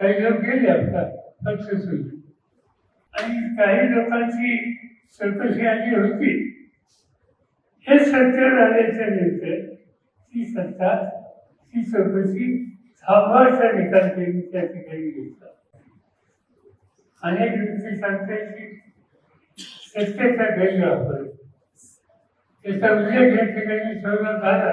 काही लोक गेले आता पक्ष सोडून आणि काही लोकांची चौकशी आली होती. हे सत्य झाल्याच्या नंतर ती सत्ता ती चौकशी थांबवायचा निकाल त्यांनी त्या ठिकाणी घेतला. अनेक व्यक्ती सांगतात की सत्तेचा गैरवापर त्याचा उल्लेख या ठिकाणी सर्व झाला.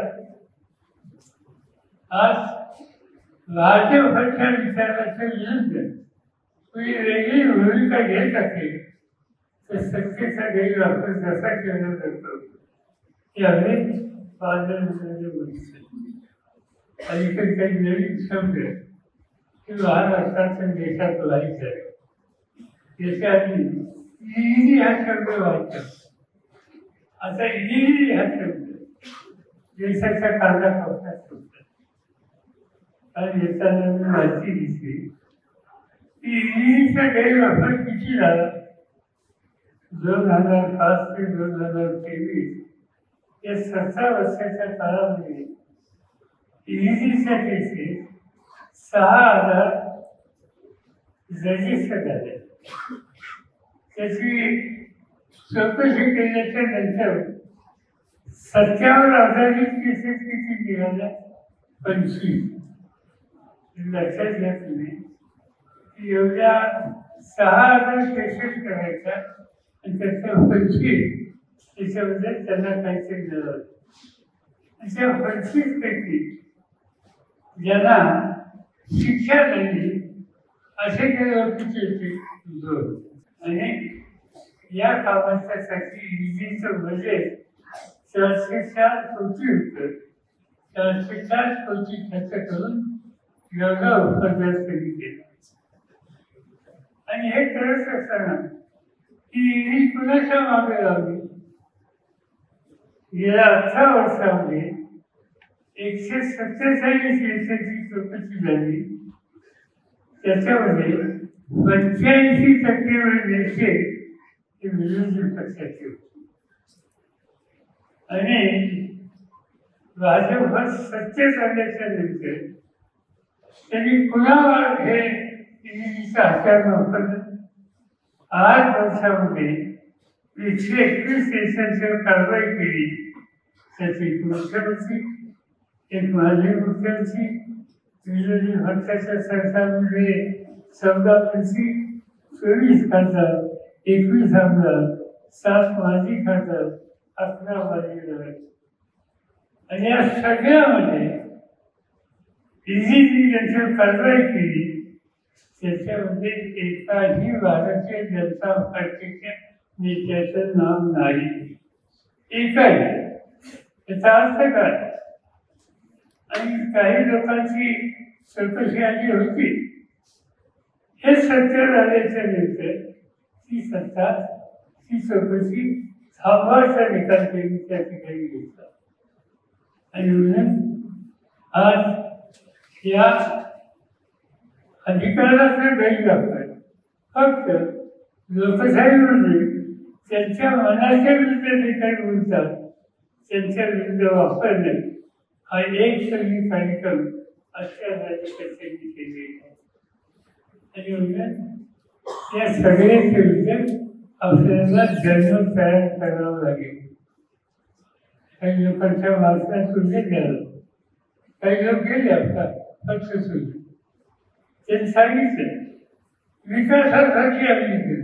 आज भाजपच्या विचाराच्या विरुद्ध कोणी वेगळी भूमिका घेत असेल तर सत्तेचा गैरवापर जसा केला जातो हे अनेक बाजारामध्ये बघितले. अलीकडे काही नवीन शब्द की महाराष्ट्राच्या देशात व्हायचं आहे. याच्या आधी ईडी हा शब्द व्हायचा. आता ईडी हा शब्द देशाच्या कानाकोपऱ्यात होता. आणि येताना मी माहिती घेतली की ईडीचा गैरवापर किती झाला. 2005 ते 2023 या 17 वर्षाच्या काळामध्ये ईडीच्या केसेस 6000 रजिस्टर झाले. त्याची चौकशी केल्याच्या नंतर 57 आधारित केसेस किती निघाल्या 25. लक्षात घ्या तुम्ही की एवढ्या 6000 केसेस करायच्या आणि त्याच्या 25 त्याच्यामध्ये त्यांना काहीतरी मिळालं. अशा 25 पैकी ज्यांना शिक्षा झाली असे काही व्यक्तीचे होते. आणि या कामाच्यासाठी ईडीचं बजेट 404 कोटी होतं. 404 कोटी खर्च करून एवढा उपक्रम त्यांनी केला. आणि हे करत असताना ही ईडी कुणाच्या मागे लावली. गेल्या 18 वर्षामध्ये 147 केसेसची चौकशी झाली. त्याच्यामध्ये 85% देशे हे विरोधी पक्षाचे होते. आणि भाजप सत्य झाल्याच्या नंतर त्यांनी पुन्हा हे ईडीचा हत्यार वापरलं. 8 वर्षामध्ये 121 देशांच्यावर कारवाई केली. त्याची एक मुख्यमंत्री, एक माजी मुख्यमंत्री, विरोधी पक्षाच्या सरकारमध्ये 14 मंत्री, 24 खासदार, 21 आमदार, 7 माजी खासदार, 11 माजी नगर. आणि या सगळ्यामध्ये ईडीने ज्यांच्यावर कारवाई केली त्याच्यामध्ये एकाही भारतीय जनता पार्टीच्या नेत्याचं नाव नाही. एकही. याचा अर्थ काय. आणि काही लोकांची चौकशी आली होती. हे सत्य झाल्याच्या नंतर ती सत्ता ती चौकशी थांबवायचा निकाल त्यांनी त्या ठिकाणी घेतला. आणि म्हणून आज या अधिकाराचा गैरवापर फक्त लोकशाहीमध्ये त्यांच्या मनाच्या विरुद्ध जे काही बोलतात त्यांच्या विरुद्ध वापरणे हा एक सगळी कार्यक्रम अशा राज्यकर्त्यांनी केलेला आहे. आणि म्हणून या सगळ्याच्या विरुद्ध आपल्याला जन्म तयार करावा लागेल. काही लोकांच्या वाचनात उल्लेख झाला. काही लोक गेले आता पक्ष सोडून. त्यांनी सांगितलं विकासासाठी आम्ही केलं.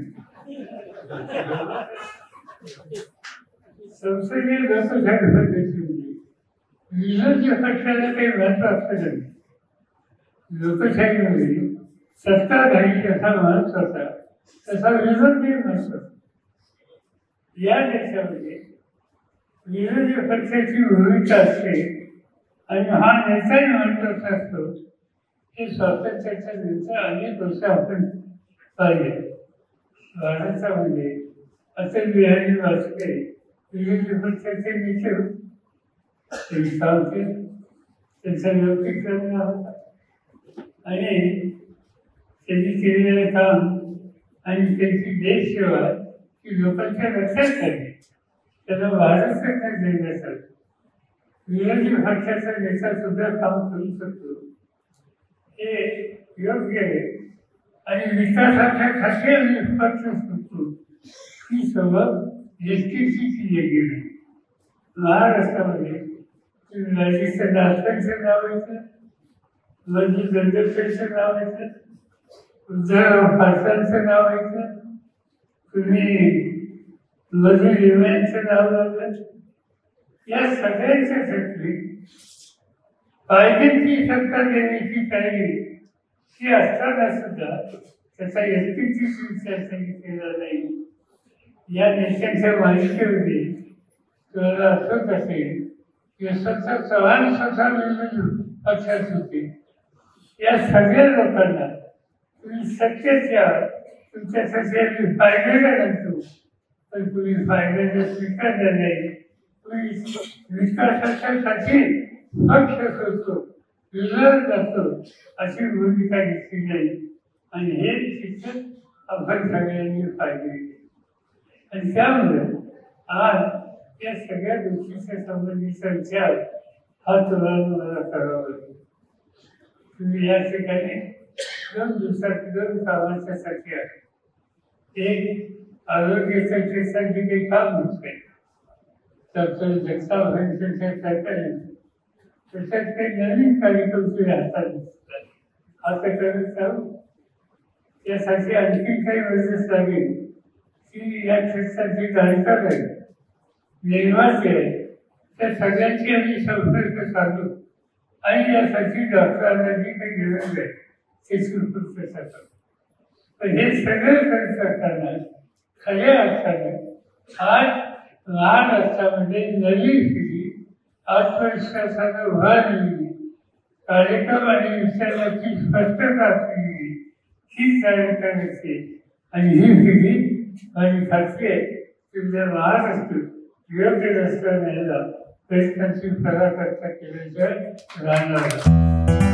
संसदीय लोकशाही पद्धतीमध्ये विरोधी पक्षाला काही महत्व असतं नाही. लोकशाहीमध्ये सत्ताधारी कसा महत्वाचा तसा विरोधी महत्वाचा. या देशामध्ये विरोधी पक्षाची भूमिका असते आणि हा नेताही महत्वाचा असतो. हे स्वातंत्र्याच्या नंतर अनेक वर्ष आपण पाहिले. भारतामध्ये अटल बिहारी वाजपेयी विरोधी पक्षाचे नेते होते. त्यांनी काम केलं. त्यांचा लौकिक प्रयत्न होता आणि त्यांनी केलेलं काम आणि त्यांची देशसेवा ही लोकांच्या लक्षात आली. त्याला भारत सरकार देण्यात आलं. विरोधी पक्षाचा नेता सुद्धा काम करू शकतो हे योग्य आहे आणि विकासाच्या खाते निष्पक्ष सुटतो ही सवय एसटीची केली गेली. महाराष्ट्रामध्ये ललित नाथांचं नाव येतं, ललित दंडपेचं नाव येतं, उद्धव फासांचं नाव येतं, तुम्ही ललित लिमयांचं नाव लावलं. या सगळ्यांच्यासाठी पाहिजे सत्ता देण्याची तयारी ही असताना सुद्धा त्याचा एसटीची विचार केला नाही. या नेत्यांच्या मालिकेमध्ये तुम्हाला आठवत असेल की स्वतः चव्हाण स्वतः विविध पक्षात होते. या सगळ्या लोकांना तुम्ही सत्तेच्या तुमच्यासाठी आम्ही फायद्याला नसतो, पण तुम्ही फायद्याचा स्वीकारला नाही. तुम्ही विकासासाठी पक्ष करतो, विरोध करतो अशी भूमिका घेतली नाही आणि हे शिक्षण आपण सगळ्यांनी पाहिजे. आणि त्यामुळे आज या सगळ्या गोष्टीच्या संबंधीचा विचार हा तुम्हाला मला करावा लागेल. तुम्ही या ठिकाणी 2 दिवसात 2 कामाच्यासाठी आहे. एक आरोग्याच्या क्षेत्रात जे काही काम होते डॉक्टर जगताप यांच्या सरकारने त्याच्यात काही नवीन कार्यक्रम तुम्ही हातात दिसतात. आता करत जाऊ यासाठी आणखी काही मदत लागेल की या क्षेत्राची जाणकार आहे निर्माते आहे त्या सगळ्यांची आम्ही संपर्क साधू आणि यासाठी डॉक्टरांना जी काही गरज आहे त्याची पूर्तता करतो. पण हे सगळं करत असताना खऱ्या अर्थानं आज लहान अर्थामध्ये नवी पिढी आत्मविश्वासानं उभारलेली कार्यक्रम आणि विचाराची स्पष्टता असलेली ही तयार करायची आणि ही पिढी माझी खात्री आहे तुमच्या महाराष्ट्र योग्य रस्त्याने प्रयत्नाची फराकर्ता केल्याशिवाय राहणार.